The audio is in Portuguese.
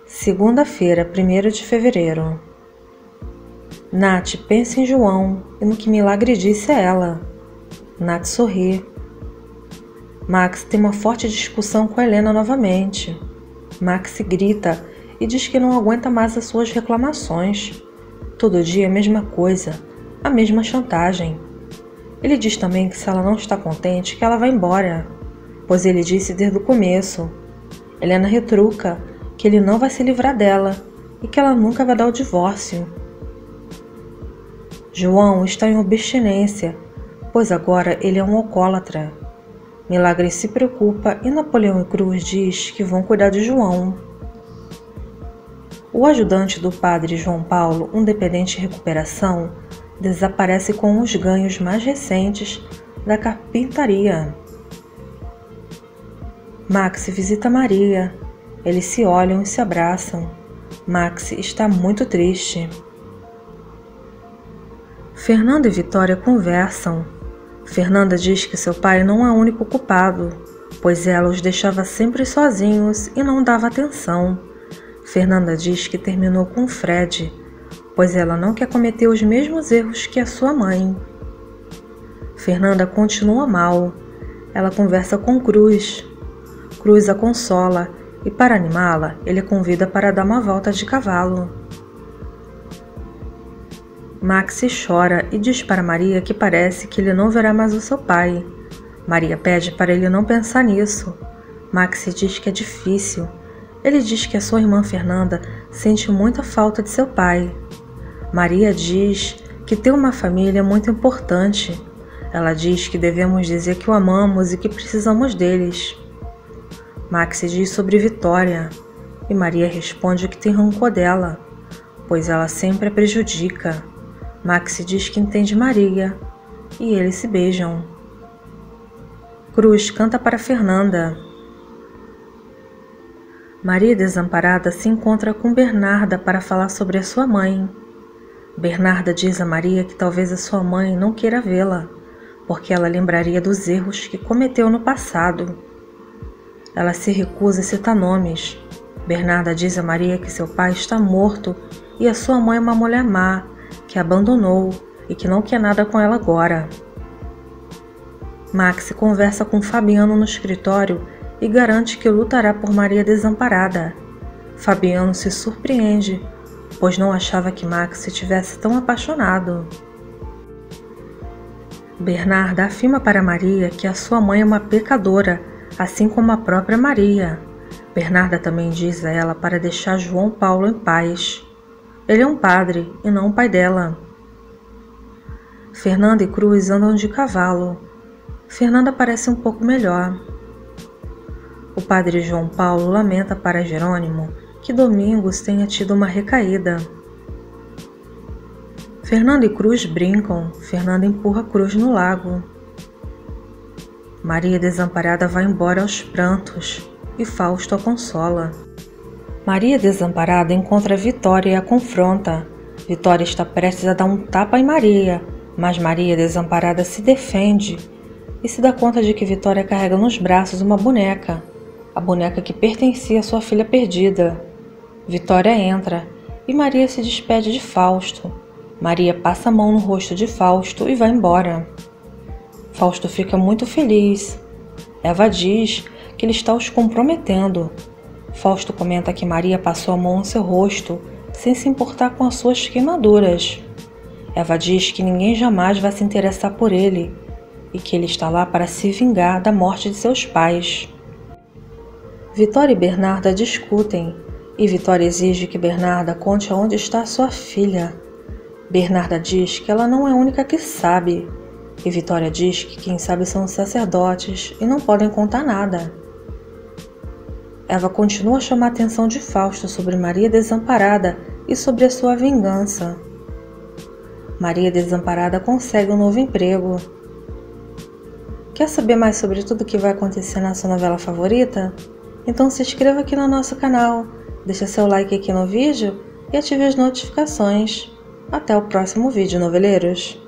Segunda-feira, 1º de fevereiro. Nath pensa em João e no que milagre disse a ela. Nath sorri. Max tem uma forte discussão com Helena novamente. Max grita e diz que não aguenta mais as suas reclamações. Todo dia a mesma coisa, a mesma chantagem. Ele diz também que se ela não está contente, que ela vai embora, pois ele disse desde o começo. Helena retruca que ele não vai se livrar dela e que ela nunca vai dar o divórcio. João está em abstinência, pois agora ele é um alcoólatra. Milagre se preocupa e Napoleão e Cruz diz que vão cuidar de João. O ajudante do padre João Paulo, um dependente de recuperação, desaparece com os ganhos mais recentes da carpintaria. Max visita Maria. Eles se olham e se abraçam. Max está muito triste. Fernanda e Vitória conversam. Fernanda diz que seu pai não é o único culpado, pois ela os deixava sempre sozinhos e não dava atenção. Fernanda diz que terminou com Fred, pois ela não quer cometer os mesmos erros que a sua mãe. Fernanda continua mal. Ela conversa com Cruz. Cruz a consola e, para animá-la, ele a convida para dar uma volta de cavalo. Max chora e diz para Maria que parece que ele não verá mais o seu pai. Maria pede para ele não pensar nisso. Max diz que é difícil. Ele diz que a sua irmã Fernanda sente muita falta de seu pai. Maria diz que ter uma família é muito importante. Ela diz que devemos dizer que o amamos e que precisamos deles. Max diz sobre Vitória, e Maria responde que tem rancor dela, pois ela sempre a prejudica. Max diz que entende Maria, e eles se beijam. Cruz canta para Fernanda. Maria, desamparada, se encontra com Bernarda para falar sobre a sua mãe. Bernarda diz a Maria que talvez a sua mãe não queira vê-la, porque ela lembraria dos erros que cometeu no passado. Ela se recusa a citar nomes. Bernarda diz a Maria que seu pai está morto e a sua mãe é uma mulher má, que a abandonou e que não quer nada com ela agora. Max conversa com Fabiano no escritório e garante que lutará por Maria desamparada. Fabiano se surpreende, pois não achava que Max estivesse tão apaixonado. Bernarda afirma para Maria que a sua mãe é uma pecadora, assim como a própria Maria. Bernarda também diz a ela para deixar João Paulo em paz. Ele é um padre e não o pai dela. Fernanda e Cruz andam de cavalo. Fernanda parece um pouco melhor. O padre João Paulo lamenta para Jerônimo que Domingos tenha tido uma recaída. Fernanda e Cruz brincam. Fernanda empurra Cruz no lago. Maria desamparada vai embora aos prantos e Fausto a consola. Maria desamparada encontra Vitória e a confronta. Vitória está prestes a dar um tapa em Maria, mas Maria desamparada se defende e se dá conta de que Vitória carrega nos braços uma boneca, a boneca que pertencia à sua filha perdida. Vitória entra e Maria se despede de Fausto. Maria passa a mão no rosto de Fausto e vai embora. Fausto fica muito feliz. Eva diz que ele está os comprometendo. Fausto comenta que Maria passou a mão no seu rosto, sem se importar com as suas queimaduras. Eva diz que ninguém jamais vai se interessar por ele e que ele está lá para se vingar da morte de seus pais. Vitória e Bernarda discutem e Vitória exige que Bernarda conte onde está sua filha. Bernarda diz que ela não é a única que sabe e Vitória diz que quem sabe são os sacerdotes e não podem contar nada. Eva continua a chamar a atenção de Fausto sobre Maria desamparada e sobre a sua vingança. Maria desamparada consegue um novo emprego. Quer saber mais sobre tudo o que vai acontecer na sua novela favorita? Então se inscreva aqui no nosso canal, deixa seu like aqui no vídeo e ative as notificações. Até o próximo vídeo, noveleiros!